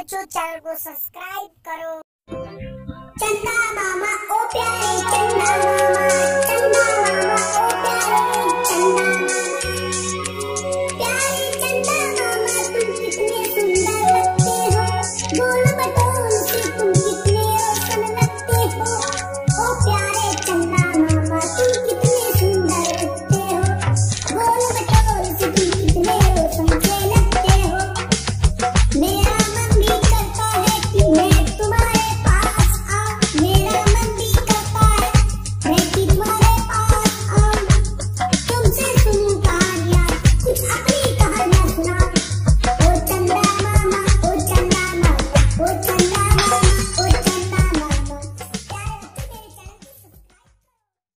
बच्चों चैनल को सब्सक्राइब करो। चंदा मामा ओ प्यारे चंदा मामा।